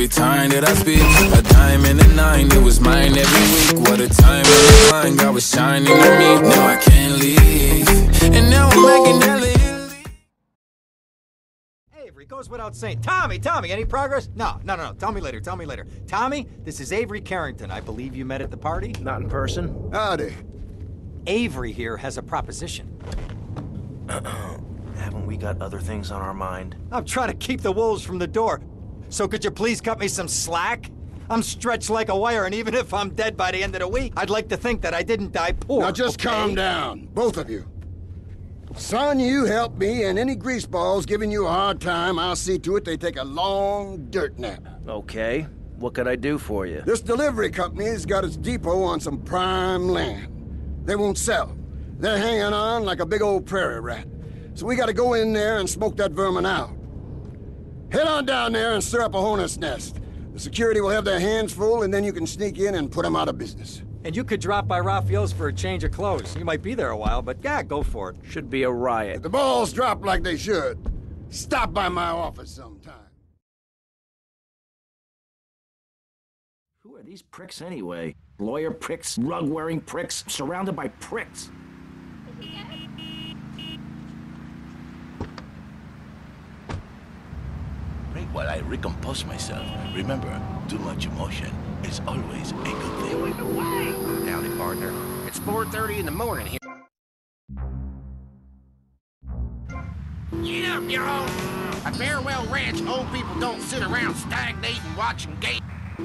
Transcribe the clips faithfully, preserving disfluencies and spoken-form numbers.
every time that I speak. A dime and a nine, it was mine every week. What a time in the mind, God was shining on me. Now I can't leave, and now I'm making hella Italy. Avery, goes without saying. Tommy, Tommy, any progress? No, no, no, no. Tell me later, tell me later. Tommy, this is Avery Carrington. I believe you met at the party? Not in person. Howdy. Avery here has a proposition. Haven't we got other things on our mind? I'm trying to keep the wolves from the door. So could you please cut me some slack? I'm stretched like a wire, and even if I'm dead by the end of the week, I'd like to think that I didn't die poor. Now just okay? calm down, both of you. Son, you help me, and any greaseballs giving you a hard time, I'll see to it they take a long dirt nap. Okay. What could I do for you? This delivery company's got its depot on some prime land. They won't sell. They're hanging on like a big old prairie rat. So we gotta go in there and smoke that vermin out. Head on down there and stir up a hornet's nest. The security will have their hands full, and then you can sneak in and put them out of business. And you could drop by Raphael's for a change of clothes. You might be there a while, but yeah, go for it. Should be a riot. If the balls drop like they should, stop by my office sometime. Who are these pricks anyway? Lawyer pricks, rug-wearing pricks, surrounded by pricks. Right while I recompose myself. Remember, too much emotion is always a good thing. Doing away! Howdy, partner. It's four thirty in the morning here. Yeah, y'all! At Farewell Ranch, old people don't sit around stagnating watching games.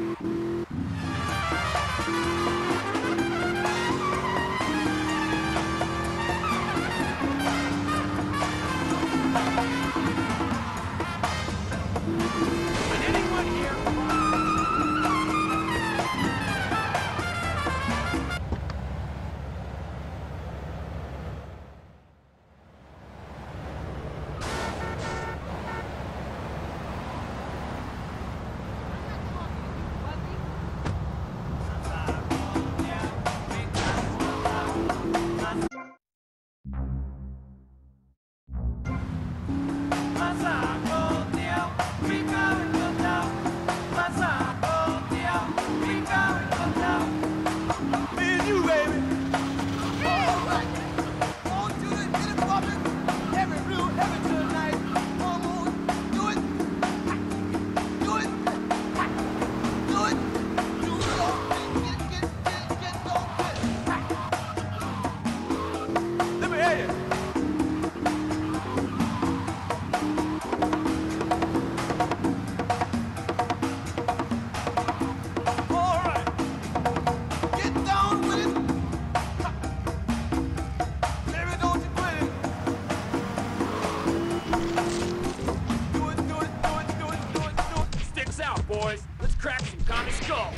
Boys, let's crack some common skulls.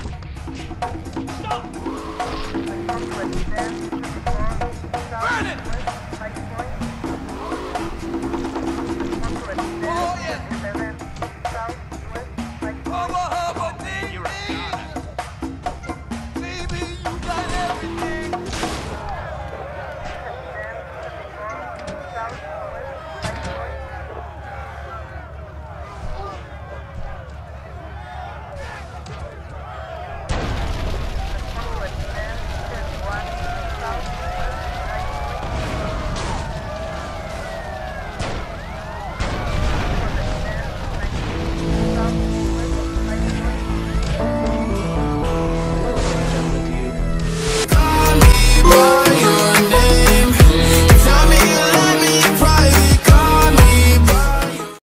Stop! Burn it!